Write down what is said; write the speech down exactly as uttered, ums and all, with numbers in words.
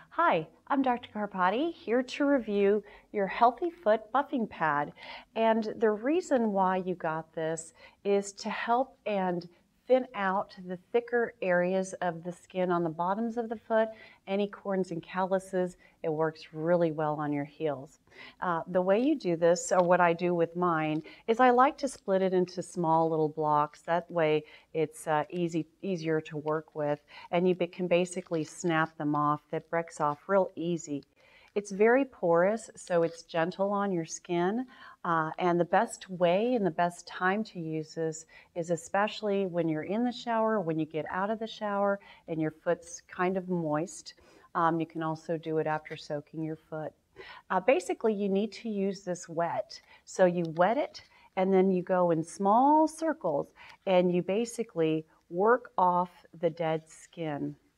Hi, I'm Doctor Karpati, here to review your Healthy Foot Buffing Pad. And the reason why you got this is to help and thin out the thicker areas of the skin on the bottoms of the foot, any corns and calluses. It works really well on your heels. Uh, the way you do this, or what I do with mine, is I like to split it into small little blocks. That way it's uh, easy, easier to work with, and you can basically snap them off. That breaks off real easy. It's very porous, so it's gentle on your skin. Uh, and the best way and the best time to use this is especially when you're in the shower, when you get out of the shower and your foot's kind of moist. Um, you can also do it after soaking your foot. Uh, basically, you need to use this wet. So you wet it, and then you go in small circles, and you basically work off the dead skin.